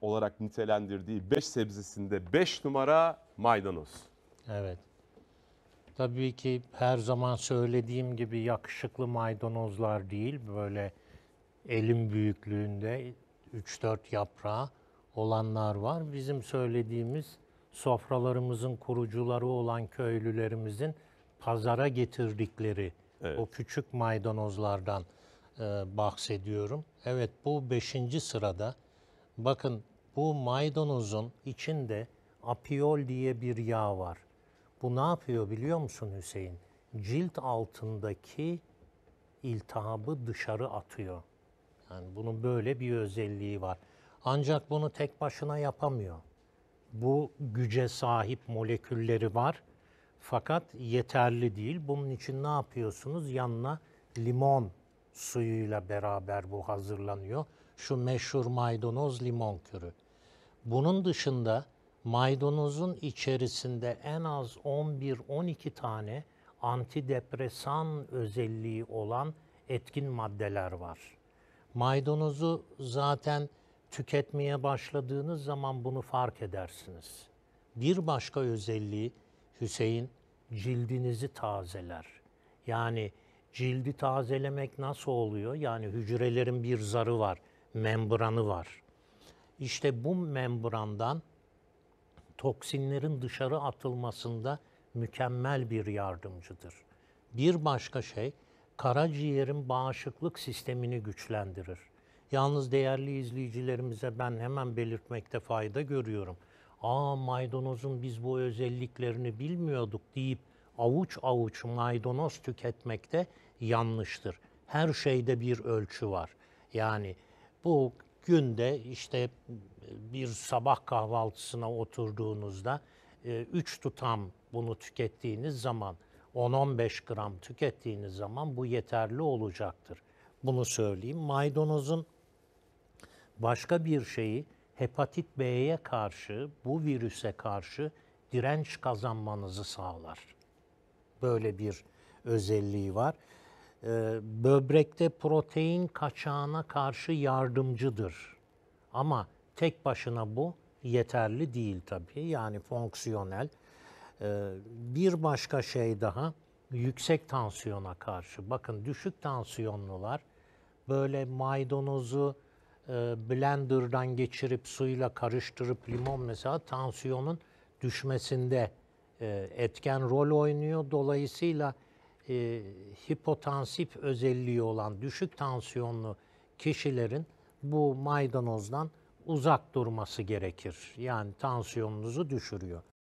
olarak nitelendirdiği 5 sebzesinde 5 numara maydanoz. Evet. Tabii ki her zaman söylediğim gibi yakışıklı maydanozlar değil, böyle elim büyüklüğünde 3-4 yaprağı olanlar var. Bizim söylediğimiz sofralarımızın kurucuları olan köylülerimizin pazara getirdikleri o küçük maydanozlardan bahsediyorum. Evet, bu 5. sırada. Bakın, bu maydanozun içinde apiol diye bir yağ var. Bu ne yapıyor biliyor musun Hüseyin? Cilt altındaki iltihabı dışarı atıyor. Yani bunun böyle bir özelliği var. Ancak bunu tek başına yapamıyor. Bu güce sahip molekülleri var. Fakat yeterli değil. Bunun için ne yapıyorsunuz? Yanına limon suyuyla beraber bu hazırlanıyor. Şu meşhur maydanoz limon kürü. Bunun dışında maydanozun içerisinde en az 11-12 tane antidepresan özelliği olan etkin maddeler var. Maydanozu zaten tüketmeye başladığınız zaman bunu fark edersiniz. Bir başka özelliği Hüseyin, cildinizi tazeler. Yani cildi tazelemek nasıl oluyor? Yani hücrelerin bir zarı var, membranı var. İşte bu membrandan toksinlerin dışarı atılmasında mükemmel bir yardımcıdır. Bir başka şey, karaciğerin bağışıklık sistemini güçlendirir. Yalnız değerli izleyicilerimize ben hemen belirtmekte fayda görüyorum. Maydanozun biz bu özelliklerini bilmiyorduk deyip avuç avuç maydanoz tüketmekte yanlıştır. Her şeyde bir ölçü var. Yani bu günde işte bir sabah kahvaltısına oturduğunuzda 3 tutam bunu tükettiğiniz zaman 10-15 gram tükettiğiniz zaman bu yeterli olacaktır. Bunu söyleyeyim. Maydanozun başka bir şeyi hepatit B'ye karşı, bu virüse karşı direnç kazanmanızı sağlar. Böyle bir özelliği var. Böbrekte protein kaçağına karşı yardımcıdır. Ama tek başına bu yeterli değil tabii. Yani fonksiyonel. Bir başka şey daha, yüksek tansiyona karşı. Bakın, düşük tansiyonlular böyle maydanozu blenderdan geçirip suyla karıştırıp limon mesela tansiyonun düşmesinde etken rol oynuyor. Dolayısıyla hipotansif özelliği olan düşük tansiyonlu kişilerin bu maydanozdan uzak durması gerekir. Yani tansiyonunuzu düşürüyor.